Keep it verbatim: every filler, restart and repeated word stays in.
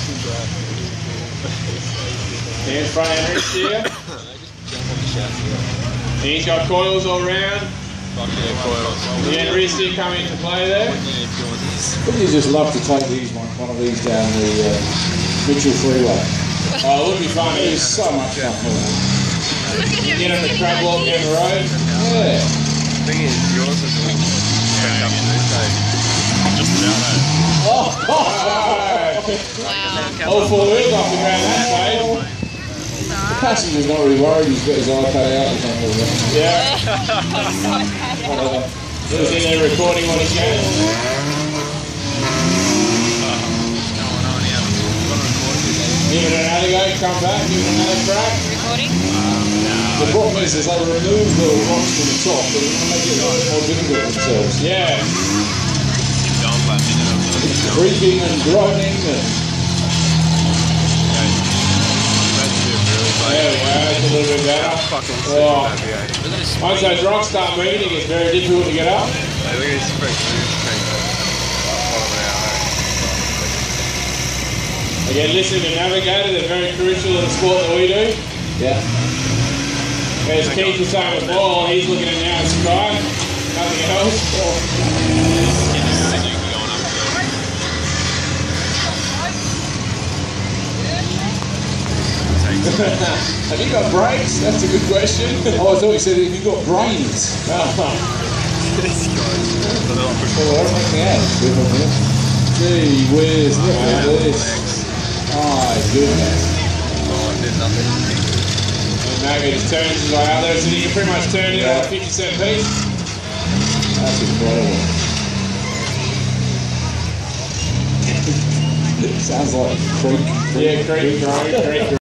Hands front and wrist here. He's got coils all round. Yeah, wrist here come into play there. Wouldn't you just love to take these one, one of these down the uh, Mitchell Freeway? Oh, it would be fun. It's so much fun. Get on the crab walk down the road. Yeah. The thing is, yours is all back up to this day. Just about that. Oh, oh, wow. All four wheels off the ground that stage. The passenger's not really worried, he's got his iPad out or something. Yeah. He's in there recording what he's getting. Give it another go, come back, give it another crack. Recording? The problem is, is they remove the rocks from the top, but they make it a lot more difficult for themselves. Yeah. It's creaking and groaning and... There we go, it's a little bit better. Oh. Once those rocks start moving, it gets very difficult to get up. Again, listen to Navigator, they're very crucial in the sport that we do. Yeah. As Keith was saying before, he's looking at now the sky, nothing else. Have you got brakes? That's a good question. Oh, I thought you said, have you got brains? Oh. Well, don't make me out. Gee whiz, look at this. My goodness. And maybe it turns like others, and you can pretty much turn it on a fifty cent piece. That's incredible. It sounds like creek. Yeah, creek, creek, creek.